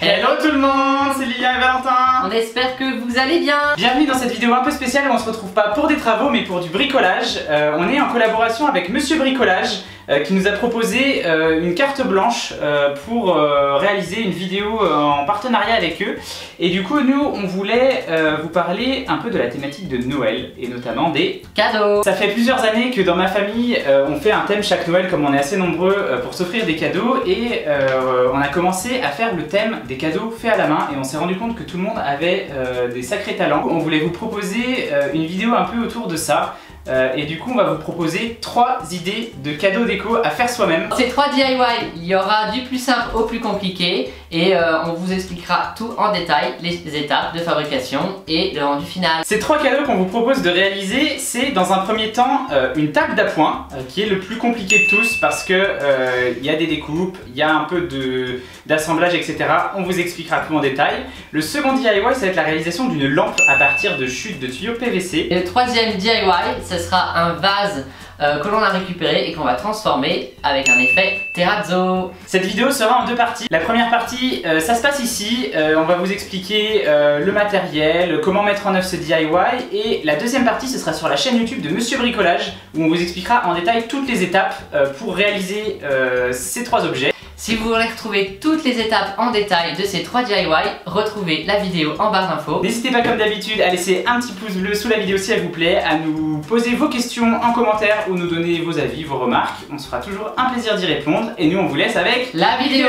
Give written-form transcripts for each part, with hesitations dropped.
Hello tout le monde, c'est Lilian et Valentin. On espère que vous allez bien. Bienvenue dans cette vidéo un peu spéciale où on se retrouve pas pour des travaux mais pour du bricolage. On est en collaboration avec Monsieur Bricolage qui nous a proposé une carte blanche pour réaliser une vidéo en partenariat avec eux. Et du coup nous on voulait vous parler un peu de la thématique de Noël et notamment des cadeaux. Ça fait plusieurs années que dans ma famille on fait un thème chaque Noël comme on est assez nombreux pour s'offrir des cadeaux et on a commencé à faire le thème des cadeaux faits à la main et on s'est rendu compte que tout le monde avait des sacrés talents. On voulait vous proposer une vidéo un peu autour de ça. Et du coup on va vous proposer 3 idées de cadeaux déco à faire soi-même. Ces 3 DIY, il y aura du plus simple au plus compliqué et on vous expliquera tout en détail, les étapes de fabrication et le rendu final. Ces 3 cadeaux qu'on vous propose de réaliser, c'est dans un premier temps une table d'appoint qui est le plus compliqué de tous parce que il y a des découpes, il y a un peu d'assemblage etc. On vous expliquera tout en détail. Le second DIY ça va être la réalisation d'une lampe à partir de chutes de tuyaux PVC. Et le troisième DIY, ce sera un vase que l'on a récupéré et qu'on va transformer avec un effet terrazzo. Cette vidéo sera en 2 parties. La première partie, ça se passe ici. On va vous expliquer le matériel, comment mettre en œuvre ce DIY. Et la deuxième partie, ce sera sur la chaîne YouTube de Monsieur Bricolage où on vous expliquera en détail toutes les étapes pour réaliser ces 3 objets. Si vous voulez retrouver toutes les étapes en détail de ces 3 DIY, retrouvez la vidéo en barre d'infos. N'hésitez pas comme d'habitude à laisser un petit pouce bleu sous la vidéo si elle vous plaît, à nous poser vos questions en commentaire ou nous donner vos avis, vos remarques. On se fera toujours un plaisir d'y répondre et nous on vous laisse avec la vidéo.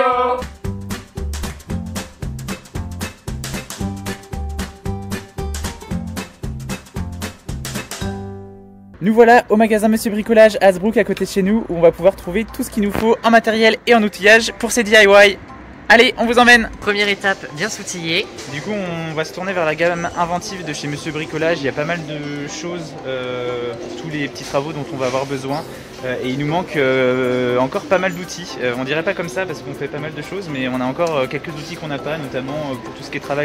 Nous voilà au magasin Monsieur Bricolage à Hasbrook à côté de chez nous où on va pouvoir trouver tout ce qu'il nous faut en matériel et en outillage pour ces DIY. Allez, on vous emmène. Première étape, bien s'outiller. Du coup, on va se tourner vers la gamme inventive de chez Monsieur Bricolage. Il y a pas mal de choses pour tous les petits travaux dont on va avoir besoin. Et il nous manque encore pas mal d'outils. On dirait pas comme ça parce qu'on fait pas mal de choses, mais on a encore quelques outils qu'on n'a pas, notamment pour tout ce qui est travail.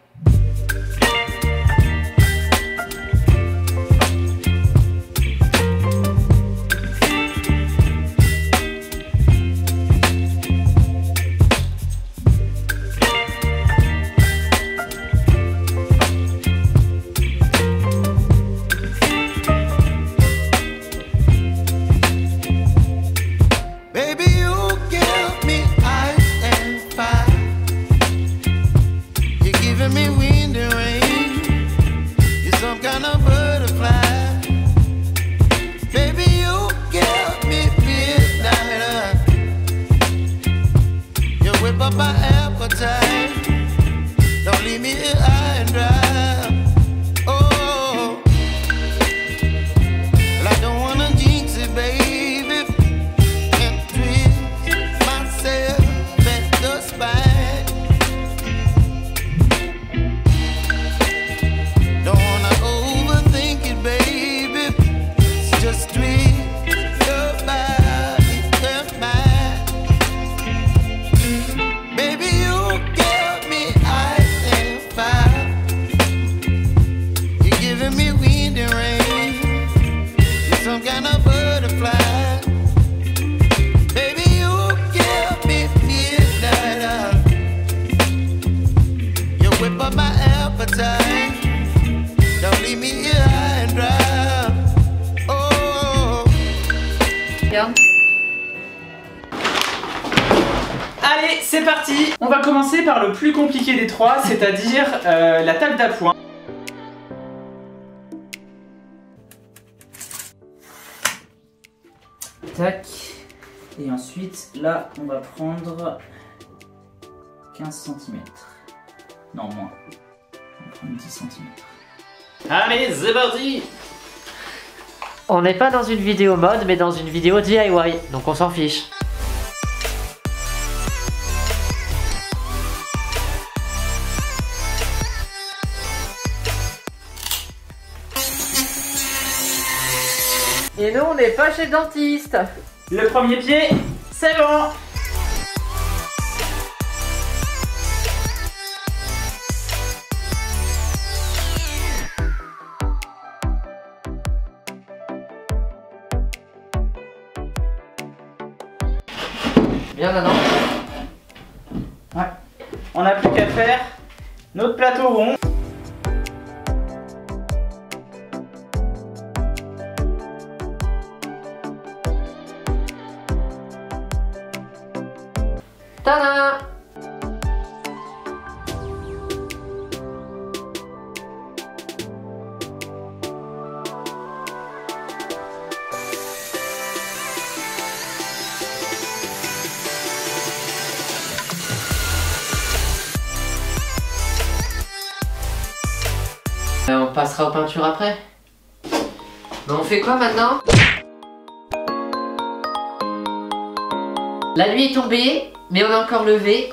Allez, c'est parti! On va commencer par le plus compliqué des 3, c'est-à-dire la table d'appoint. Tac. Et ensuite, là, on va prendre 15 cm. Non, moins. On va prendre 10 cm. Allez, c'est parti! On n'est pas dans une vidéo mode, mais dans une vidéo DIY, donc on s'en fiche. Et nous, on n'est pas chez le dentiste. Le premier pied, c'est bon. Bien maintenant. Ouais. On n'a plus qu'à faire notre plateau rond. Tada! On passera aux peintures après. Mais on fait quoi maintenant? La nuit est tombée, mais on est encore levé.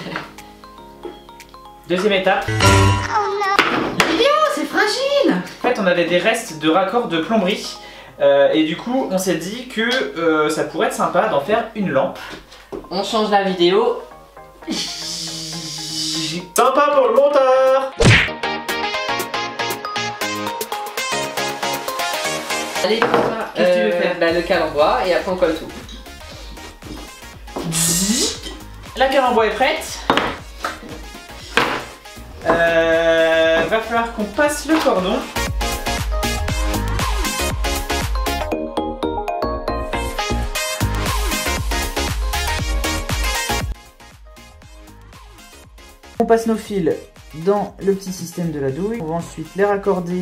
Deuxième étape. Lilian, c'est fragile! En fait, on avait des restes de raccords de plomberie. Et du coup, on s'est dit que ça pourrait être sympa d'en faire une lampe. On change la vidéo. Sympa pour le monteur! Allez, qu'est-ce que tu veux faire? Le cal en bois et après on colle tout. La cale en bois est prête. Va falloir qu'on passe le cordon. On passe nos fils dans le petit système de la douille. On va ensuite les raccorder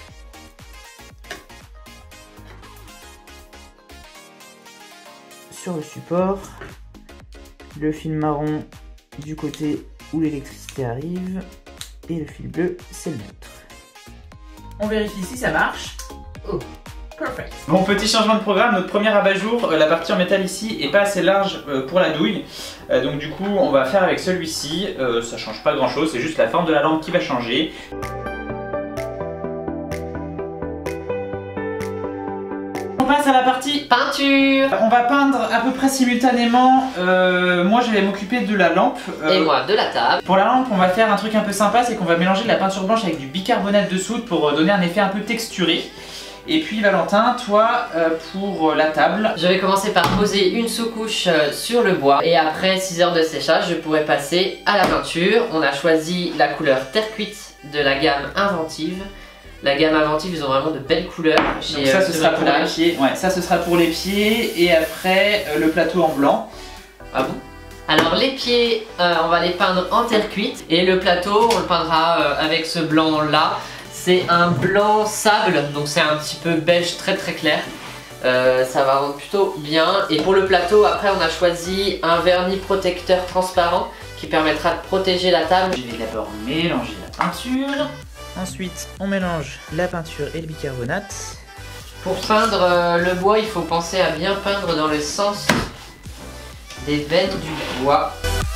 sur le support. Le fil marron du côté où l'électricité arrive et le fil bleu c'est le nôtre. On vérifie si ça marche. Oh, perfect. Bon, petit changement de programme, notre premier abat-jour, la partie en métal ici est pas assez large pour la douille. Donc du coup on va faire avec celui-ci, ça change pas grand chose, c'est juste la forme de la lampe qui va changer. On passe à la partie peinture. On va peindre à peu près simultanément. Moi je vais m'occuper de la lampe. Et moi de la table. Pour la lampe on va faire un truc un peu sympa, c'est qu'on va mélanger de la peinture blanche avec du bicarbonate de soude pour donner un effet un peu texturé. Et puis Valentin, toi pour la table. Je vais commencer par poser une sous-couche sur le bois. Et après 6 heures de séchage, je pourrai passer à la peinture. On a choisi la couleur terre cuite de la gamme Inventive. La gamme Inventive, ils ont vraiment de belles couleurs. Donc ça ce sera pour les pieds. Ouais, ça ce sera pour les pieds et après le plateau en blanc. Ah bon? Alors les pieds, on va les peindre en terre cuite et le plateau, on le peindra avec ce blanc là. C'est un blanc sable, donc c'est un petit peu beige très clair. Ça va rendre plutôt bien. Et pour le plateau, après on a choisi un vernis protecteur transparent qui permettra de protéger la table. Je vais d'abord mélanger la peinture. Ensuite, on mélange la peinture et le bicarbonate. Pour peindre le bois, il faut penser à bien peindre dans le sens des veines du bois.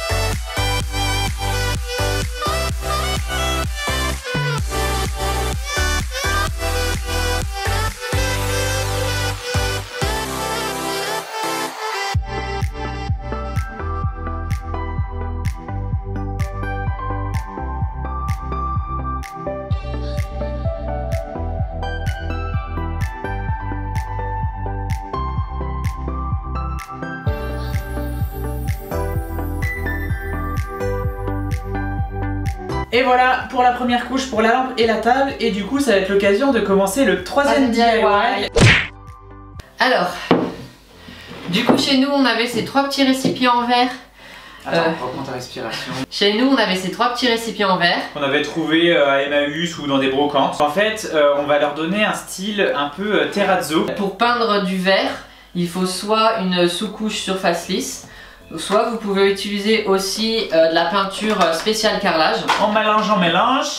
Et voilà pour la première couche pour la lampe et la table. Et du coup ça va être l'occasion de commencer le troisième DIY. Alors, du coup chez nous on avait ces 3 petits récipients en verre. Attends, reprends ta respiration. Chez nous on avait ces 3 petits récipients en verre qu'on avait trouvé à Emmaüs ou dans des brocantes. En fait on va leur donner un style un peu terrazzo. Pour peindre du verre, il faut soit une sous-couche surface lisse, soit vous pouvez utiliser aussi de la peinture spéciale carrelage. On mélange, on mélange.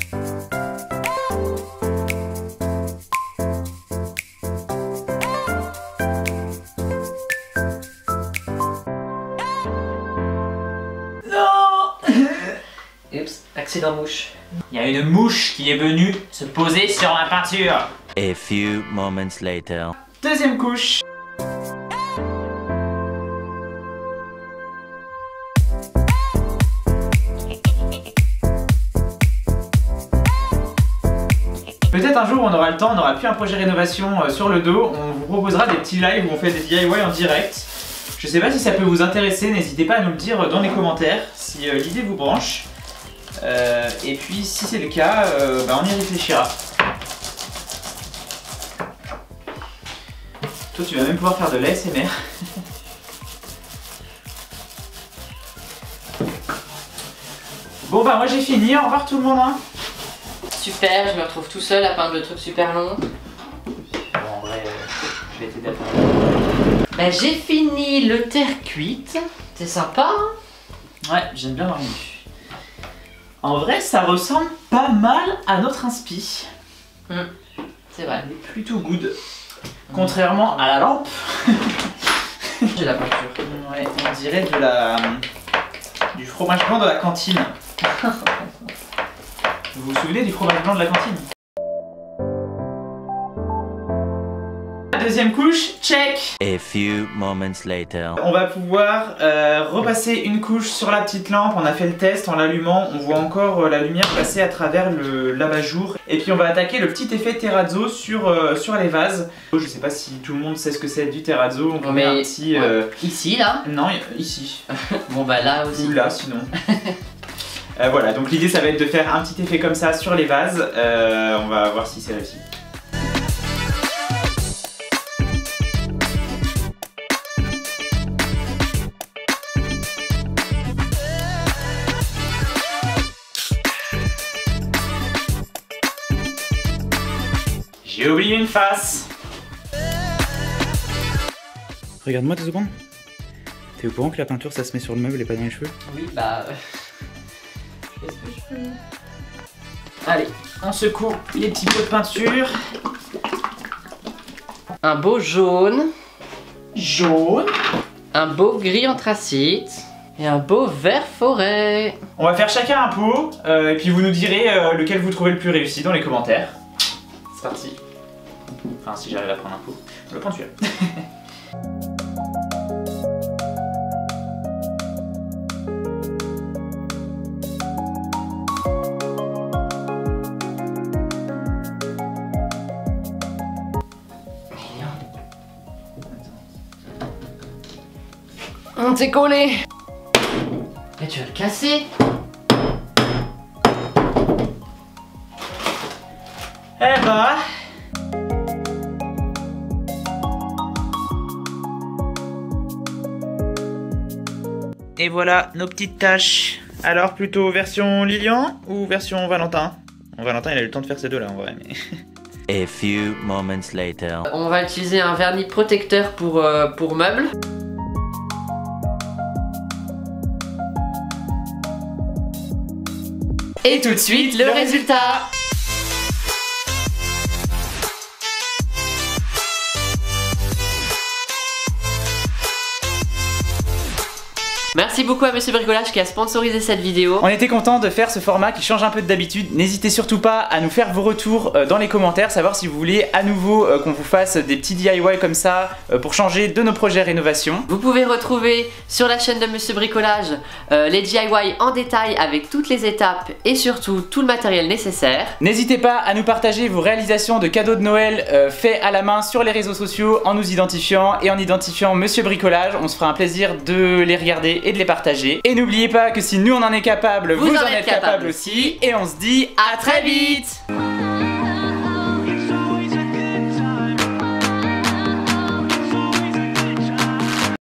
Non. Oups, accident mouche. Il y a une mouche qui est venue se poser sur ma peinture. A few moments later. Deuxième couche. Peut-être un jour on aura le temps, on aura plus un projet rénovation sur le dos, on vous proposera des petits lives où on fait des DIY en direct. Je sais pas si ça peut vous intéresser, n'hésitez pas à nous le dire dans les commentaires si l'idée vous branche. Et puis si c'est le cas, on y réfléchira. Toi tu vas même pouvoir faire de l'ASMR. Bon bah moi j'ai fini, au revoir tout le monde hein. Super, je me retrouve tout seul à peindre le truc super long. Bon en vrai, je vais t'aider à faire. Bah j'ai fini le terre cuite, c'est sympa hein. Ouais, j'aime bien le rendu. En vrai ça ressemble pas mal à notre inspi. C'est vrai. Elle est plutôt good. Contrairement à la lampe. J'ai la peinture. Ouais, on dirait du fromage blanc de la cantine. Vous vous souvenez du fromage blanc de la cantine? Deuxième couche, check. A few moments later. On va pouvoir repasser une couche sur la petite lampe. On a fait le test en l'allumant. On voit encore la lumière passer à travers l'abat-jour. Et puis on va attaquer le petit effet terrazzo sur les vases. Je sais pas si tout le monde sait ce que c'est du terrazzo. On peut mettre un petit... Ici là? Non, ici. Bon bah là aussi. Ou là sinon. Voilà, donc l'idée ça va être de faire un petit effet comme ça sur les vases. On va voir si c'est réussi. J'ai oublié une face. Regarde-moi 2 secondes. T'es au courant que la peinture ça se met sur le meuble et pas dans les cheveux? Oui bah... Qu'est-ce que je fais? Allez, on secoue les petits pots de peinture. Un beau jaune. Jaune. Un beau gris anthracite. Et un beau vert forêt. On va faire chacun un pot et puis vous nous direz lequel vous trouvez le plus réussi dans les commentaires. C'est parti. Enfin si j'arrive à prendre un pot. Je vais prendre celui-là. On s'est collé. Mais tu vas le casser. Eh bah... Et voilà nos petites tâches. Alors plutôt version Lilian ou version Valentin? Valentin il a eu le temps de faire ces deux là en vrai. Mais... A few moments later. On va utiliser un vernis protecteur pour meubles. Et tout de suite le résultat. Merci beaucoup à Monsieur Bricolage qui a sponsorisé cette vidéo. On était content de faire ce format qui change un peu d'habitude. N'hésitez surtout pas à nous faire vos retours dans les commentaires, savoir si vous voulez à nouveau qu'on vous fasse des petits DIY comme ça pour changer de nos projets rénovation. Vous pouvez retrouver sur la chaîne de Monsieur Bricolage les DIY en détail avec toutes les étapes et surtout tout le matériel nécessaire. N'hésitez pas à nous partager vos réalisations de cadeaux de Noël faits à la main sur les réseaux sociaux en nous identifiant et en identifiant Monsieur Bricolage. On se fera un plaisir de les regarder et de les partager. Et n'oubliez pas que si nous on en est capable, vous en êtes capable aussi. Et on se dit à très vite.